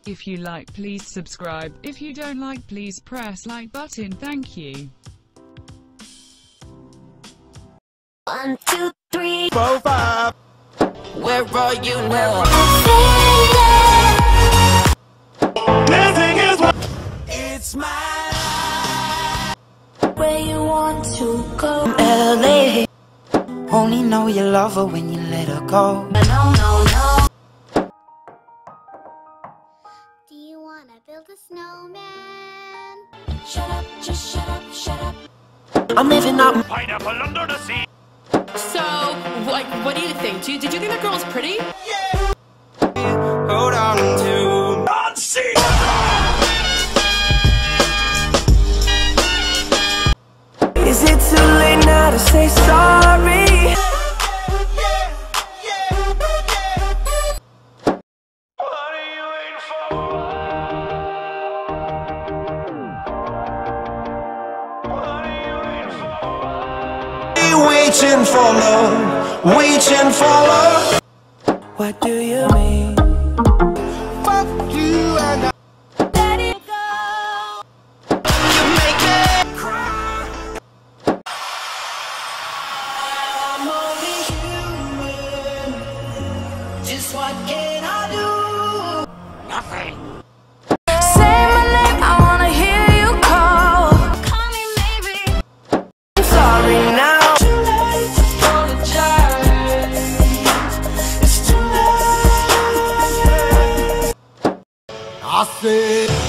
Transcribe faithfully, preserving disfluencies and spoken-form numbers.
If you like, please subscribe. If you don't like, please press like button. Thank you. One, two, three, four, five. where are you now? Dancing is what it's my life. Where you want to go? L A. Only know you love her when you let her go. No, no, no. Do you wanna build a snowman? Shut up, just shut up, shut up. I'm living up. Pineapple under the sea. So, like, what do you think? Do you, did you think that girl's pretty? Hold on to. On sea. Is it too late now to say sorry? What are you waiting for? What are you waiting for? Waiting for love, waiting for love. What do you mean? Fuck you and I. Let it go. You make me cry. I'm only human. Just what can I do? Nothing. Say my name, I wanna hear you call. Call me maybe. I'm sorry now. Too late to apologize. It's too late. I said.